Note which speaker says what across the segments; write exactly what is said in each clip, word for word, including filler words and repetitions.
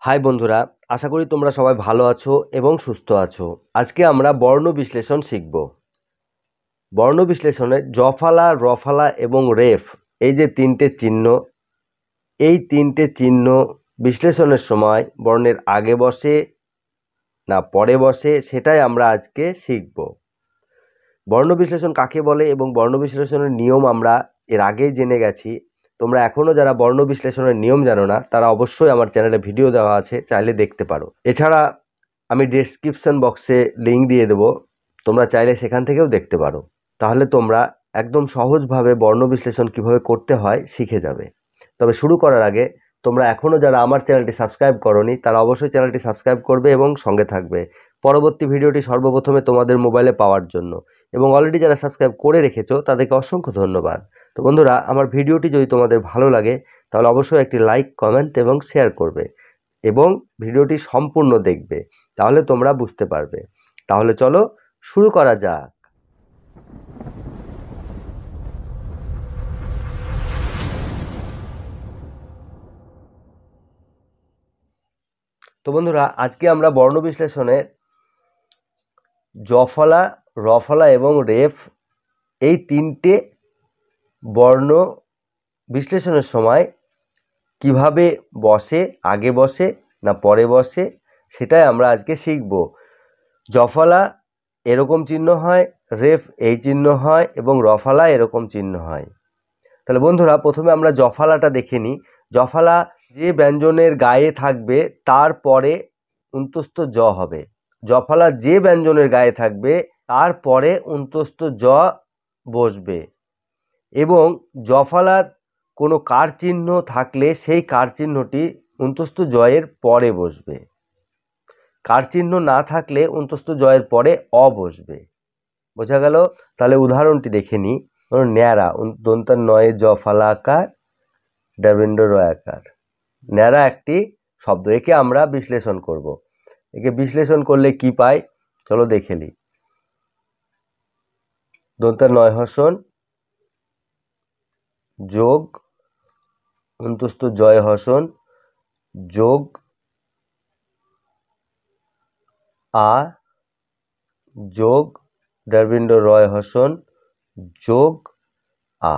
Speaker 1: High বন্ধুরা, আশা করি তোমরা সবাই ভালো আছো এবং সুস্থ আছো। আজকে আমরা বর্ণ বিশ্লেষণ শিখব। বর্ণ বিশ্লেষণে জফালা, রফালা এবং রেফ এই যে তিনটে চিহ্ন, এই তিনটে চিহ্ন বিশ্লেষণের সময় বর্ণের আগে বসে না পরে বসে সেটাই আমরা আজকে শিখব। বর্ণ বিশ্লেষণ কাকে বলে এবং বর্ণ বিশ্লেষণের নিয়ম আমরা এর আগেই জেনে গেছি। তোমরা এখনো যারা বর্ণ বিশ্লেষণের নিয়ম জানো না তারা অবশ্যই আমার চ্যানেলে ভিডিও দেওয়া আছে, চাইলে দেখতে পারো। এছাড়া আমি ডেসক্রিপশন বক্সে লিঙ্ক দিয়ে দেবো, তোমরা চাইলে সেখান থেকেও দেখতে পারো। তাহলে তোমরা একদম সহজভাবে বর্ণ বিশ্লেষণ কিভাবে করতে হয় শিখে যাবে। তবে শুরু করার আগে তোমরা এখনও যারা আমার চ্যানেলটি সাবস্ক্রাইব করোনি তারা অবশ্যই চ্যানেলটি সাবস্ক্রাইব করবে এবং সঙ্গে থাকবে পরবর্তী ভিডিওটি সর্বপ্রথমে তোমাদের মোবাইলে পাওয়ার জন্য। এবং অলরেডি যারা সাবস্ক্রাইব করে রেখেছো তাদেরকে অসংখ্য ধন্যবাদ। তো বন্ধুরা, আমার ভিডিওটি যদি তোমাদের ভালো লাগে তাহলে অবশ্যই একটি লাইক, কমেন্ট এবং শেয়ার করবে এবং ভিডিওটি সম্পূর্ণ দেখবে, তাহলে তোমরা বুঝতে পারবে। তাহলে চলো শুরু করা যাক। তো বন্ধুরা, আজকে আমরা বর্ণ বিশ্লেষণে জফলা, রফলা এবং রেফ এই তিনটে বর্ণ বিশ্লেষণের সময় কিভাবে বসে, আগে বসে না পরে বসে সেটাই আমরা আজকে শিখব। জফলা এরকম চিহ্ন হয়, রেফ এই চিহ্ন হয় এবং রফালা এরকম চিহ্ন হয়। তাহলে বন্ধুরা, প্রথমে আমরা জফালাটা দেখে নিই। জফালা যে ব্যঞ্জনের গায়ে থাকবে তারপরে অন্তস্থ জ হবে। জফালা যে ব্যঞ্জনের গায়ে থাকবে তারপরে অন্তস্থ জ বসবে এবং জফালার কোনো কার চিহ্ন থাকলে সেই কার চিহ্নটি অন্তস্থ জয়ের পরে বসবে। কার চিহ্ন না থাকলে অন্তস্থ জয়ের পরে অ বসবে। বোঝা গেল? তাহলে উদাহরণটি দেখে নিই। ন্যাড়া, দন্তার নয়ে জফালা আকার, ডাবিন্ড রয় আকার। ন্যাড়া একটি শব্দ, একে আমরা বিশ্লেষণ করব। একে বিশ্লেষণ করলে কি পাই চলো দেখে নিই। দন্তার নয় হসন যোগ অন্তস্থ জয় হসন যোগ আ যোগ ডারবিন্ড রয় হসন যোগ আ।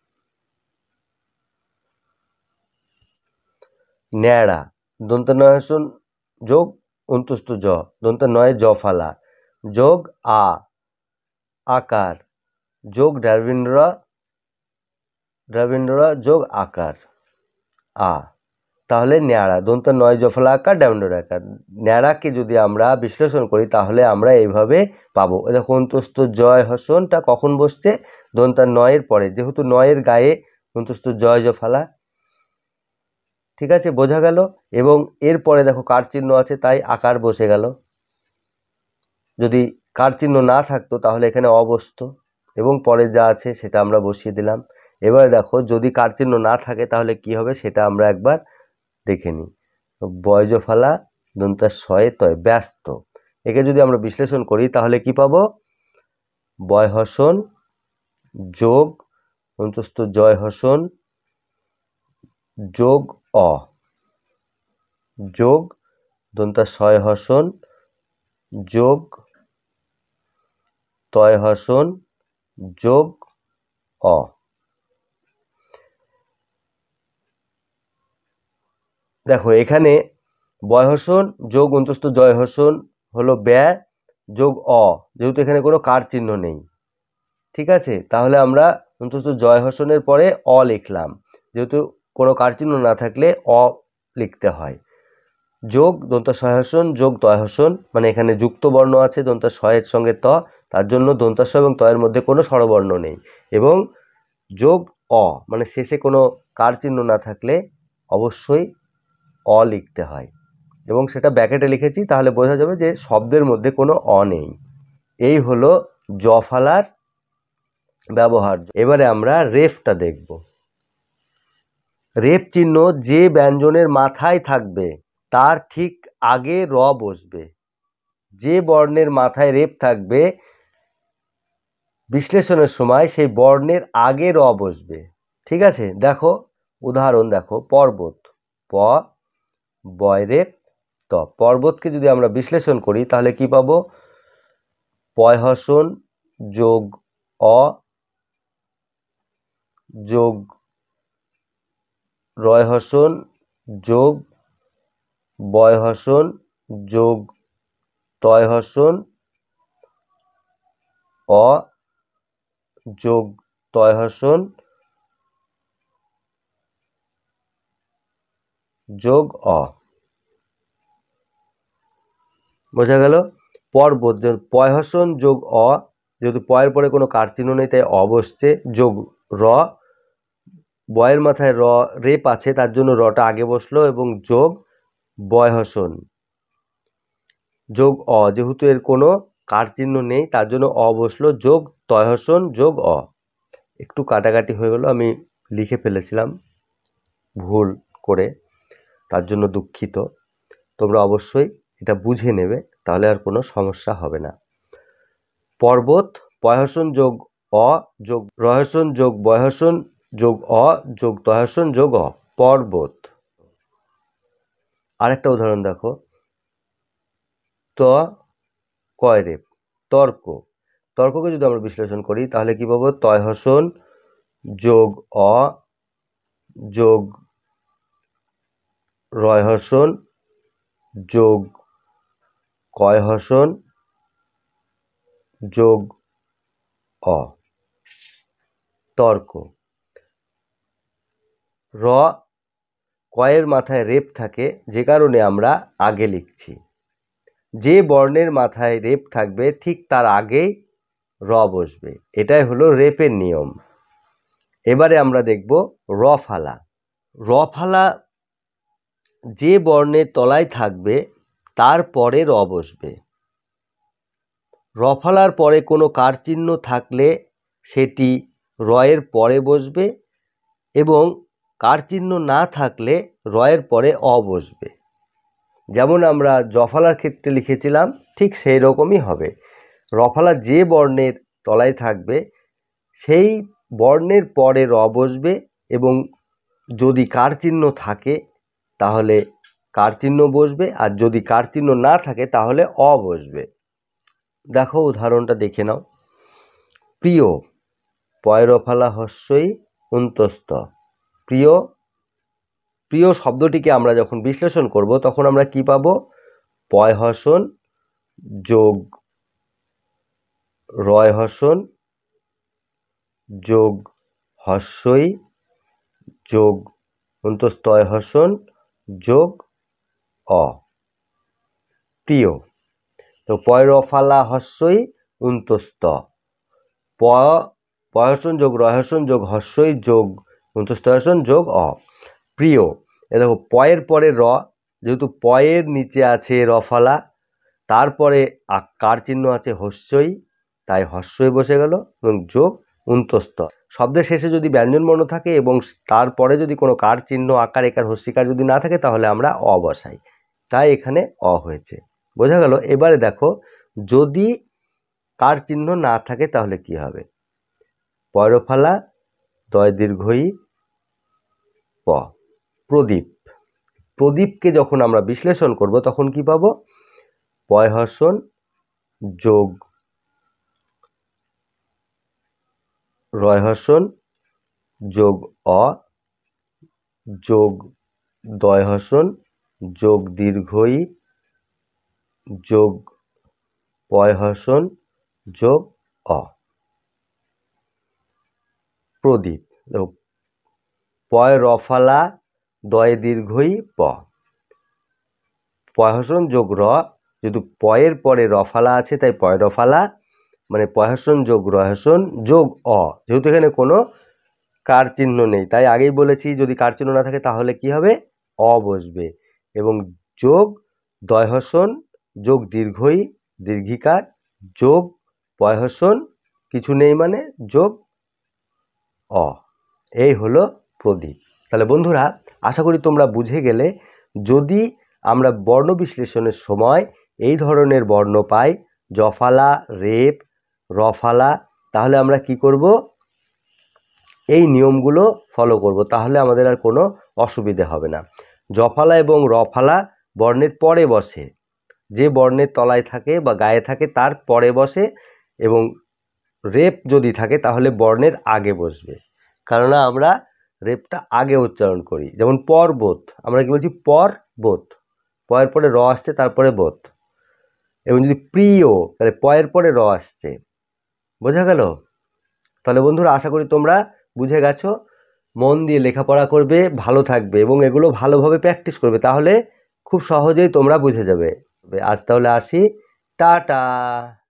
Speaker 1: ন্যাড়া, দন্ত নয় হসন যোগ অন্তস্থ জ, দন্ত নয় জফালা যোগ আ আকার যোগ ডারবিন্ড ডারবিন্ড যোগ আকার আ। তাহলে ন্যাড়া, দন্ত নয় জফলা আকার, ডায়মন্ড আকার। ন্যাড়াকে যদি আমরা বিশ্লেষণ করি তাহলে আমরা এইভাবে পাবো। দেখো, অন্তস্থ জয় হসনটা কখন বসছে? দন্তার নয়ের পরে, যেহেতু নয়ের গায়ে অন্তস্থ জয় জফলা। ঠিক আছে, বোঝা গেল? এবং এরপরে দেখো কার চিহ্ন আছে তাই আকার বসে গেল। যদি কার চিহ্ন না থাকতো তাহলে এখানে অবসত এবং পরে যা আছে সেটা আমরা বসিয়ে দিলাম। এবারে দেখো, যদি কার চিহ্ন না থাকে তাহলে কি হবে সেটা আমরা একবার দেখে নিই। বয়জফালা দন্তার শয়ে তয় ব্যস্ত, একে যদি আমরা বিশ্লেষণ করি তাহলে কি পাবো? বয় হসন যোগ অন্তস্থ জয় হসন যোগ অ যোগ দন্তার শয় হসন যোগ তয় হসন যোগ অ। দেখো, এখানে বয় হসন যোগ অন্তস্থ জয় হসন হলো ব্যয় যোগ অ, যেহেতু এখানে কোনো কার চিহ্ন নেই। ঠিক আছে, তাহলে আমরা অন্তস্থ জয় হসনের পরে অ লিখলাম, যেহেতু কোনো কার চিহ্ন না থাকলে অ লিখতে হয়। যোগ দন্তা শয় হসন যোগ তয় হসন, মানে এখানে যুক্ত বর্ণ আছে দন্তা শয়ের সঙ্গে ত, তার জন্য দন্তাস্ব এবং তয়ের মধ্যে কোনো স্বরবর্ণ নেই। এবং যোগ অ, মানে শেষে কোনো কার চিহ্ন না থাকলে অবশ্যই অ লিখতে হয় এবং সেটা ব্র্যাকেটে লিখেছি, তাহলে বোঝা যাবে যে শব্দের মধ্যে কোনো অ নেই। এই হলো জফালার ব্যবহার। এবারে আমরা রেফটা দেখব। রেফ চিহ্ন যে ব্যঞ্জনের মাথায় থাকবে তার ঠিক আগে র বসবে। যে বর্ণের মাথায় রেফ থাকবে বিশ্লেষণের সময় সেই বর্ণের আগে র বসবে। ঠিক আছে, দেখো উদাহরণ দেখো। পর্বত, প বয় রেফ ত। পর্বতকে যদি আমরা বিশ্লেষণ করি তাহলে কি পাবো? পয় হসন যোগ অ যোগ রয় হসন যোগ বয় হসন যোগ তয় হসন অ যোগ তয় হসন যোগ অ। বোঝা গেল? পর্বত পয় হসন যোগ অ, যেহেতু পয়ের পরে কোনো কার চিহ্ন নেই তাই অ বসছে, যোগ র, বয়ের মাথায় র রেপ আছে তার জন্য রটা আগে বসলো, এবং যোগ বয় হসন যোগ অ, যেহেতু এর কোনো কার চিহ্ন নেই তার জন্য অ বসলো, যোগ তয় হসন যোগ অ। একটু কাটাকাটি হয়ে গেল, আমি লিখে ফেলেছিলাম ভুল করে, তার জন্য দুঃখিত। তোমরা অবশ্যই এটা বুঝে নেবে, তাহলে আর কোনো সমস্যা হবে না। পর্বত পয় হসন যোগ অ যোগ রহসন যোগ বয় হসন যোগ অ যোগ তয় হসন যোগ অ, পর্বত। আরেকটা উদাহরণ দেখো, ত কয় রেপ, তর্ক। তর্ককে যদি আমরা বিশ্লেষণ করি তাহলে কি পাবো? তয় হসন যোগ অ যোগ রয় হসন যোগ কয় হসন যোগ অ, তর্ক। র কয়ের মাথায় রেপ থাকে, যে কারণে আমরা আগে লিখছি। যে বর্ণের মাথায় রেপ থাকবে ঠিক তার আগেই র বসবে, এটাই হলো রেপের নিয়ম। এবারে আমরা দেখব র ফালা। র ফালা যে বর্ণের তলায় থাকবে তার পরে র বসবে। র ফালার পরে কোনো কার চিহ্ন থাকলে সেটি র এর পরে বসবে, এবং কার চিহ্ন না থাকলে র এর পরে অ বসবে। যেমন আমরা জফলার ক্ষেত্রে লিখেছিলাম ঠিক সেই রকমই হবে। রফালা যে বর্ণের তলায় থাকবে সেই বর্ণের পরে র বসবে, এবং যদি কার চিহ্ন থাকে তাহলে কার চিহ্ন বসবে, আর যদি কার চিহ্ন না থাকে তাহলে অ বসবে। দেখো উদাহরণটা দেখে নাও। প্রিয় পয় রফালা হস্যই অন্তস্থ। প্রিয়, প্রিয় শব্দটিকে আমরা যখন বিশ্লেষণ করব তখন আমরা কি পাবো? পয় হসন যোগ রয় হসন যোগ হস্যই যোগ অন্তস্তয় হসন যোগ অ, প্রিয়। তো পয় রফালা হস্যই অন্তস্থ, প পয় হসন যোগ রয় হসন যোগ হস্যই যোগ অন্তস্তয় হসন যোগ অ, প্রিয়। এ দেখো পয়ের পরে র, যেহেতু পয়ের নিচে আছে রফালা, তারপরে কার চিহ্ন আছে হস্যই, তাই হস্যই বসে গেল, এবং যোগ অন্তস্থ। শব্দের শেষে যদি ব্যঞ্জনবর্ণ থাকে এবং তারপরে যদি কোনো কার চিহ্ন আকার একার হস্যিকার যদি না থাকে তাহলে আমরা অ বসাই, তাই এখানে অ হয়েছে। বোঝা গেল? এবারে দেখো যদি কার চিহ্ন না থাকে তাহলে কি হবে? পয়রফালা দয় দীর্ঘই প, প্রদীপ। প্রদীপকে যখন আমরা বিশ্লেষণ করব তখন কি পাবো? পয় হসন যোগ রয় হসন যোগ অ যোগ দয় হসন যোগ দীর্ঘই যোগ পয় হসন যোগ অ, প্রদীপ। পয় রফালা দয় দীর্ঘই প, পয় হসন যোগ র, যেহেতু পয়ের পরে রফালা আছে তাই পয় রফালা, মানে পয় হসন যোগ রয় হসন যোগ অ, যেহেতু এখানে কোনো কার চিহ্ন নেই তাই আগেই বলেছি যদি কার চিহ্ন না থাকে তাহলে কি হবে? অ বসবে, এবং যোগ দয় হসন যোগ দীর্ঘই দীর্ঘিকার যোগ পয় হসন কিছু নেই মানে যোগ অ, এই হলো প্রদীপ। তাহলে বন্ধুরা আশা করি তোমরা বুঝে গেলে, যদি আমরা বর্ণ বিশ্লেষণের সময় এই ধরনের বর্ণ পাই, জফালা, রেপ, রফালা, তাহলে আমরা কি করব? এই নিয়মগুলো ফলো করব, তাহলে আমাদের আর কোনো অসুবিধে হবে না। জফালা এবং রফালা বর্ণের পরে বসে, যে বর্ণের তলায় থাকে বা গায়ে থাকে তার পরে বসে, এবং রেপ যদি থাকে তাহলে বর্ণের আগে বসবে। কেননা আমরা রেপটা আগে উচ্চারণ করি। যেমন পর্বত, আমরা কি বলছি? পর্বত, পয়ের পরে র আসছে তারপরে বোত। এবং যদি প্রিয়, তাহলে পয়ের পরে র আসছে। বোঝা গেল? তাহলে বন্ধুরা, আশা করি তোমরা বুঝে গেছো। মন দিয়ে লেখাপড়া করবে, ভালো থাকবে এবং এগুলো ভালোভাবে প্র্যাকটিস করবে, তাহলে খুব সহজেই তোমরা বুঝে যাবে। আজ তাহলে আসি, টাটা।